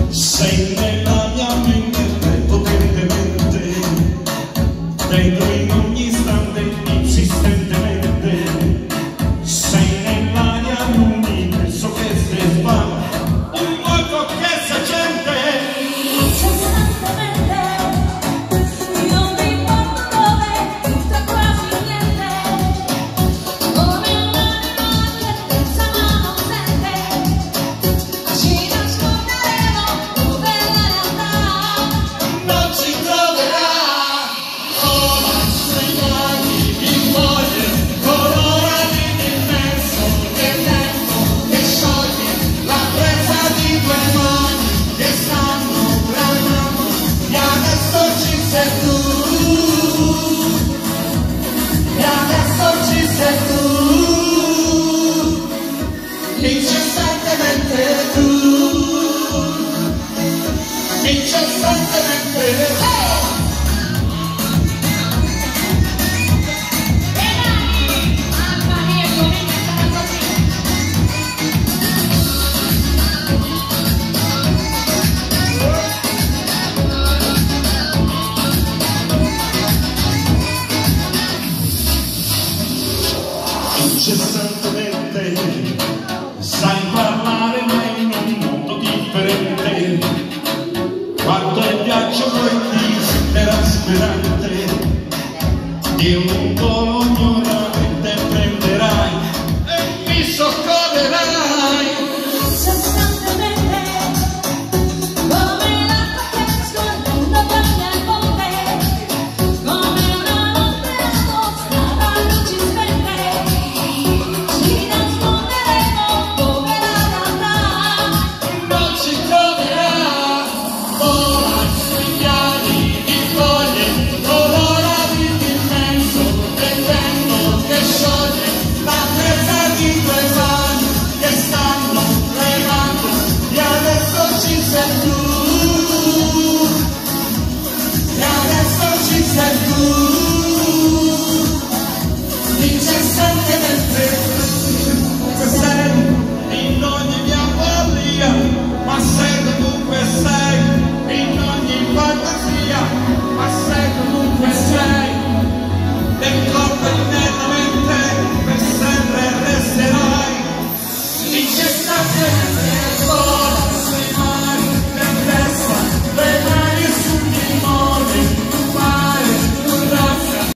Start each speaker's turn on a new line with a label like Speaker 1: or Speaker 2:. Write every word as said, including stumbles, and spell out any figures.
Speaker 1: sei nella mia mente potentemente, dentro in ogni istante, insistentemente, sei nell'aria l'universo che si espande, un fuoco che si accende
Speaker 2: incessantemente, non mi importa dove, tutto è quasi niente, come un animale senza mano sente, ci nasconderemo dove la realtà
Speaker 1: non ci troverà. Ora segnali di foglie, colorati d'immenso, che tempo che scioglie la presa di due mani che stanno bramando, e adesso ci sei tu, e adesso ci sei tu, incessantemente tu, incessantemente tu. Incessantemente sai parlare ma in un mondo differente, quanto è ghiaccio poi ti era speranza.